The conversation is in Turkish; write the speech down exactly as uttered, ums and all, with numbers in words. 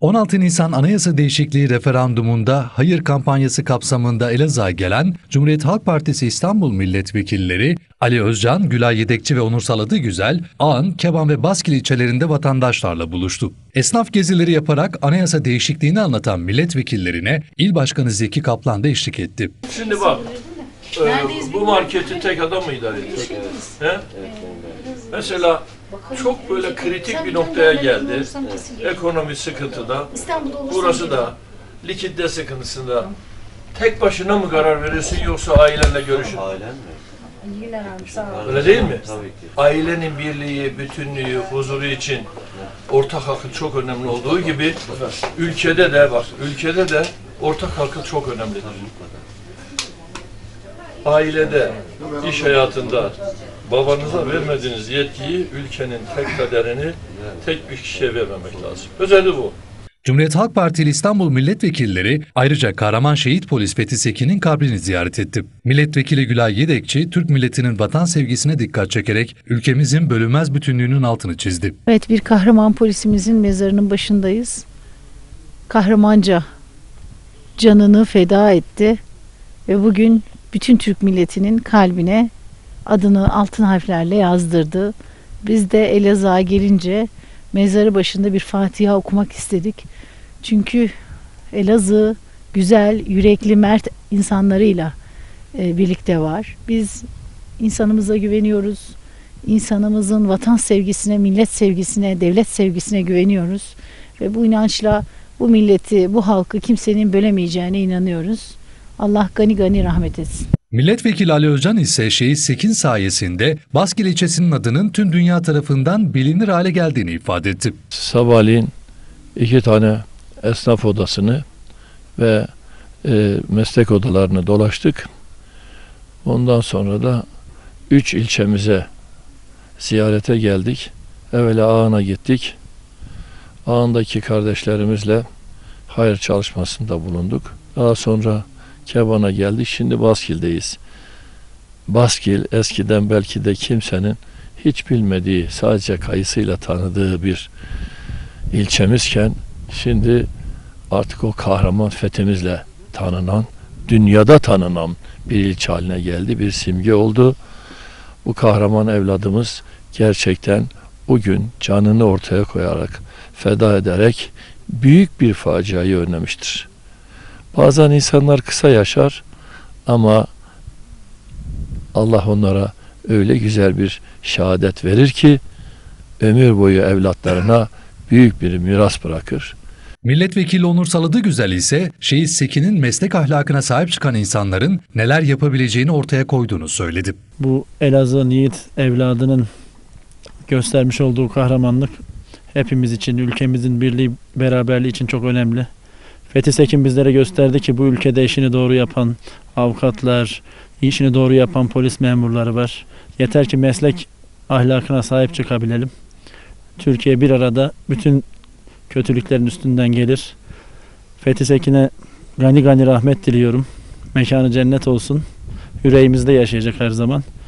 on altı Nisan Anayasa Değişikliği referandumunda hayır kampanyası kapsamında Elazığ'a gelen Cumhuriyet Halk Partisi İstanbul milletvekilleri Ali Özcan, Gülay Yedekçi ve Onursal Adıgüzel, Ağın, Keban ve Baskil ilçelerinde vatandaşlarla buluştu. Esnaf gezileri yaparak anayasa değişikliğini anlatan milletvekillerine İl Başkanı Zeki Kaplan da eşlik etti. Şimdi bak, e, bu marketi tek adam mı idare ediyor? He? Mesela çok böyle kritik bir noktaya geldi. Ekonomi sıkıntıda, burası da likitte sıkıntısında. Tek başına mı karar veriyorsun yoksa ailenle görüşün? Öyle değil mi? Ailenin birliği, bütünlüğü, huzuru için ortak akıl çok önemli olduğu gibi ülkede de bak, ülkede de ortak akıl çok önemlidir. Ailede, iş hayatında babanıza vermediğiniz yetkiyi ülkenin tek kaderini tek bir kişiye vermemek lazım. Özeli bu. Cumhuriyet Halk Partili İstanbul milletvekilleri ayrıca kahraman şehit polis Fethi Sekin'in kabrini ziyaret etti. Milletvekili Gülay Yedekçi, Türk milletinin vatan sevgisine dikkat çekerek ülkemizin bölünmez bütünlüğünün altını çizdi. Evet, bir kahraman polisimizin mezarının başındayız. Kahramanca canını feda etti ve bugün bütün Türk milletinin kalbine adını altın harflerle yazdırdı. Biz de Elazığ'a gelince mezarı başında bir Fatiha okumak istedik. Çünkü Elazığ güzel, yürekli, mert insanlarıyla e, birlikte var. Biz insanımıza güveniyoruz. İnsanımızın vatan sevgisine, millet sevgisine, devlet sevgisine güveniyoruz. Ve bu inançla bu milleti, bu halkı kimsenin bölemeyeceğine inanıyoruz. Allah gani gani rahmet etsin. Milletvekili Ali Özcan ise şehit Sekin sayesinde Baskil ilçesinin adının tüm dünya tarafından bilinir hale geldiğini ifade etti. Sabahleyin iki tane esnaf odasını ve e, meslek odalarını dolaştık. Ondan sonra da üç ilçemize ziyarete geldik. Evvela Ağın'a gittik. Ağın'daki kardeşlerimizle hayır çalışmasında bulunduk. Daha sonra Keban'a geldik. Şimdi Baskil'deyiz. Baskil eskiden belki de kimsenin hiç bilmediği, sadece kayısıyla tanıdığı bir ilçemizken şimdi artık o kahraman fethimizle tanınan, dünyada tanınan bir ilçe haline geldi, bir simge oldu. Bu kahraman evladımız gerçekten o gün canını ortaya koyarak, feda ederek büyük bir faciayı önlemiştir. Bazen insanlar kısa yaşar ama Allah onlara öyle güzel bir şehadet verir ki ömür boyu evlatlarına büyük bir miras bırakır. Milletvekili Onursal Adıgüzel ise şehit Sekin'in meslek ahlakına sahip çıkan insanların neler yapabileceğini ortaya koyduğunu söyledi. Bu Elazığ yiğit evladının göstermiş olduğu kahramanlık hepimiz için, ülkemizin birliği, beraberliği için çok önemli. Fethi Sekin bizlere gösterdi ki bu ülkede işini doğru yapan avukatlar, işini doğru yapan polis memurları var. Yeter ki meslek ahlakına sahip çıkabilelim. Türkiye bir arada bütün kötülüklerin üstünden gelir. Fethi Sekin'e gani gani rahmet diliyorum. Mekanı cennet olsun. Yüreğimizde yaşayacak her zaman.